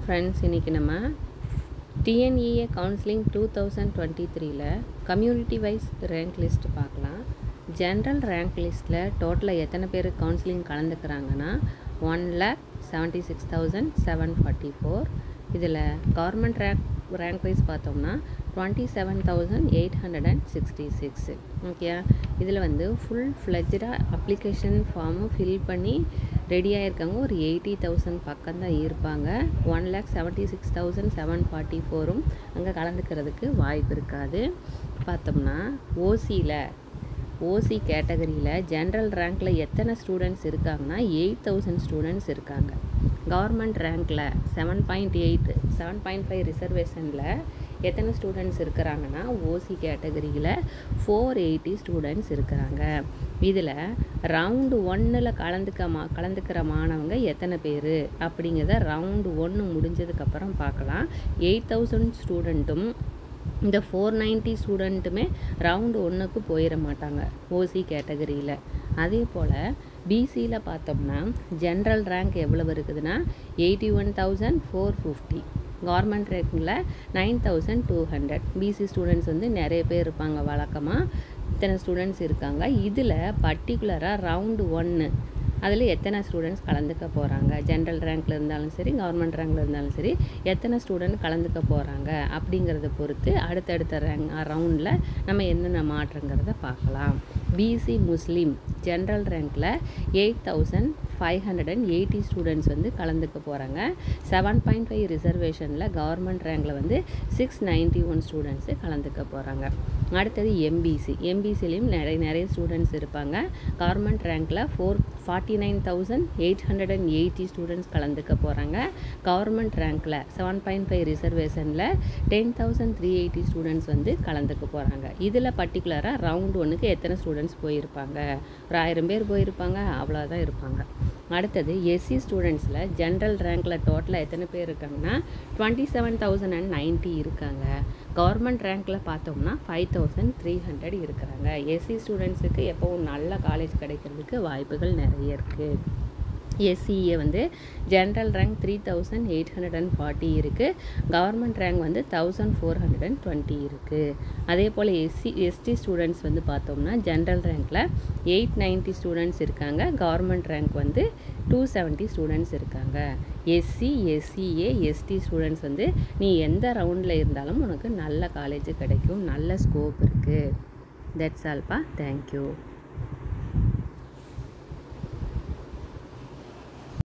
Friends, இன்றைக்கி நம்ம TNEA counselling 2023ல் கம்யூனிட்டி வைஸ் ரேங்க் லிஸ்ட் பார்க்கலாம். ஜென்ரல் ரேங்க் லிஸ்ட்டில் டோட்டலாக எத்தனை பேர் கவுன்சிலிங் கலந்துக்கிறாங்கன்னா 1,76,744. இதில் கவர்மெண்ட் ரேங்க் வைஸ் பார்த்தோம்னா 27,866. ஓகே, இதில் ஃபுல் ஃப்ளெஜ்டாக அப்ளிகேஷன் ஃபார்மு ஃபில் பண்ணி ரெடியாக இருக்காங்க. ஒரு 80,000 பக்கம் தான் இருப்பாங்க. 1,76,744 அங்கே கலந்துக்கிறதுக்கு வாய்ப்பு இருக்காது. பார்த்தோம்னா ஓசி கேட்டகரியில் ஜென்ரல் ரேங்க்கில் எத்தனை ஸ்டூடெண்ட்ஸ் இருக்காங்கன்னா 8,000 ஸ்டூடெண்ட்ஸ் இருக்காங்க. கவர்மெண்ட் ரேங்க்கில் 7.5 ரிசர்வேஷனில் எத்தனை ஸ்டூடெண்ட்ஸ் இருக்கிறாங்கன்னா ஓசி கேட்டகரியில் 480 ஸ்டூடெண்ட்ஸ் இருக்கிறாங்க. இதில் ரவுண்டு 1ல் கலந்துக்கிற மாணவங்க எத்தனை பேர் அப்படிங்கிறத ரவுண்டு 1 முடிஞ்சதுக்கப்புறம் பார்க்கலாம். 8,000 ஸ்டூடெண்ட்டும் இந்த 490 ஸ்டூடெண்ட்டுமே ரவுண்டு 1க்கு போயிட மாட்டாங்க ஓசி கேட்டகரியில். அதே போல் பிசியில் பார்த்தோம்னா ஜென்ரல் ரேங்க் எவ்வளவு இருக்குதுன்னா 81,450. கவர்மெண்ட் ரேங்கில் 9,200. பிசி ஸ்டூடெண்ட்ஸ் நிறைய பேர் இருப்பாங்க. வழக்கமாக இத்தனை ஸ்டூடெண்ட்ஸ் இருக்காங்க. இதில் பர்டிகுலராக ரவுண்டு 1 அதில் எத்தனை ஸ்டூடெண்ட்ஸ் கலந்துக்க போகிறாங்க, ஜென்ரல் ரேங்க்கில் இருந்தாலும் சரி கவர்மெண்ட் ரேங்கில் இருந்தாலும் சரி எத்தனை ஸ்டூடெண்ட் கலந்துக்க போகிறாங்க அப்படிங்கிறத பொறுத்து அடுத்தடுத்த ரவுண்டில் நம்ம என்னென்ன மாற்றங்கிறத பார்க்கலாம். பிசி முஸ்லீம் ஜென்ரல் ரேங்க்கில் 8,580 ஸ்டூடெண்ட்ஸ் கலந்துக்க போகிறாங்க. 7.5 ரிசர்வேஷனில் கவர்மெண்ட் ரேங்கில் 691 ஸ்டூடெண்ட்ஸு கலந்துக்க போகிறாங்க. அடுத்தது எம்பிசிலையும் நிறைய ஸ்டூடெண்ட்ஸ் இருப்பாங்க. கவர்மெண்ட் ரேங்க்கில் 49,880 ஸ்டூடெண்ட்ஸ் கலந்துக்க போகிறாங்க. கவர்மெண்ட் ரேங்க்கில் 7.5 ரிசர்வேஷனில் 10,380 ஸ்டூடெண்ட்ஸ் கலந்துக்க போகிறாங்க. இதில் பர்டிகுலராக ரவுண்டு 1க்கு எத்தனை ஸ்டூடெண்ட்ஸ் போயிருப்பாங்க, ஒரு 1000 பேர் போயிருப்பாங்க, அவ்வளோதான் இருப்பாங்க. அடுத்தது எஸ்சி ஸ்டூடெண்ட்ஸில் ஜென்ரல் ரேங்க்கில் டோட்டலாக எத்தனை பேர் இருக்காங்கன்னா 27,090 இருக்காங்க. கவர்மெண்ட் ரேங்க்கில் பார்த்தோம்னா 5,300 இருக்கிறாங்க. எஸ்சி ஸ்டூடெண்ட்ஸுக்கு எப்போவும் நல்ல காலேஜ் கிடைக்கிறதுக்கு வாய்ப்புகள் நிறைய இருக்குது. எஸ்சிஏ ஜென்ரல் ரேங்க் 3,840 இருக்குது. கவர்மெண்ட் ரேங்க் 1,420 இருக்குது. அதே போல் எஸ்டி ஸ்டூடெண்ட்ஸ் பார்த்தோம்னா ஜென்ரல் ரேங்க்கில் 890 ஸ்டூடெண்ட்ஸ் இருக்காங்க. கவர்மெண்ட் ரேங்க் 270 ஸ்டூடெண்ட்ஸ் இருக்காங்க. எஸ்சிஏ எஸ்டி ஸ்டூடெண்ட்ஸ் நீ எந்த ரவுண்டில் இருந்தாலும் உனக்கு நல்ல காலேஜ் கிடைக்கும், நல்ல ஸ்கோப் இருக்குது. தட்ஸ் ஆல்ப்பா. தேங்க்யூ.